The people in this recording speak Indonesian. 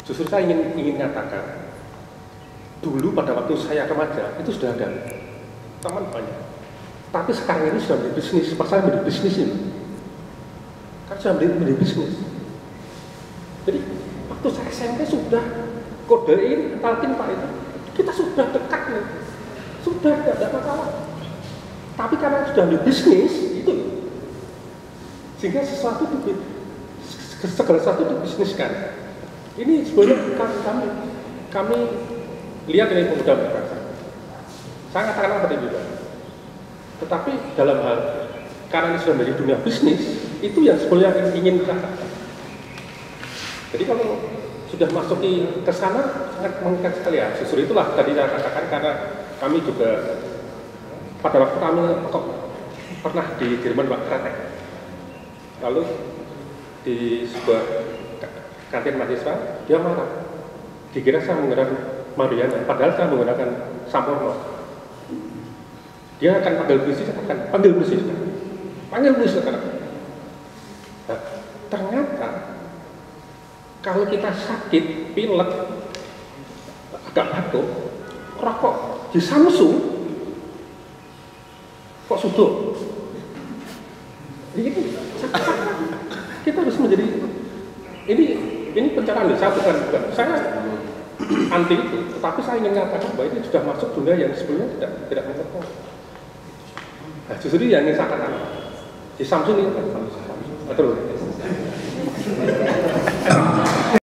Justru saya ingin katakan, dulu pada waktu saya remaja itu sudah ada teman banyak. Tapi sekarang ini sudah menjadi bisnis, pasar menjadi bisnis ini. Kan sudah menjadi bisnis. Jadi waktu saya SMP sudah kodein, talkin Pak itu, kita sudah dekat nih, sudah tidak ada masalah. Tapi karena sudah menjadi bisnis itu, sehingga sesuatu itu segala sesuatu dibisniskan. Ini sebenarnya kami lihat ini pemuda berbangsa. Saya katakan seperti itu. Tetapi dalam hal karena ini sudah menjadi dunia bisnis, itu yang sebenarnya ingin kita katakan. Jadi kalau sudah masuk ke sana sangat mengikat sekali ya. Justru itulah tadi saya katakan karena kami juga pada waktu kami pernah di Jerman praktek. Lalu di sebuah kantin mahasiswa dia marah. Dikira saya menggunakan Mariana, padahal saya menggunakan Sampurno. Dia akan panggil polisi, saya katakan panggil polisi sekarang. Nah, ternyata kalau kita sakit, pilek, agak batuk, rokok di Samsung, kok sudo? Ini kita harus menjadi ini pencerahan. Saya bukan saya anti itu, tetapi saya ingin mengatakan bahwa ini sudah masuk dunia yang sebelumnya tidak mengerti. Nah, justru yang ingin saya katakan di Samsung ini betul.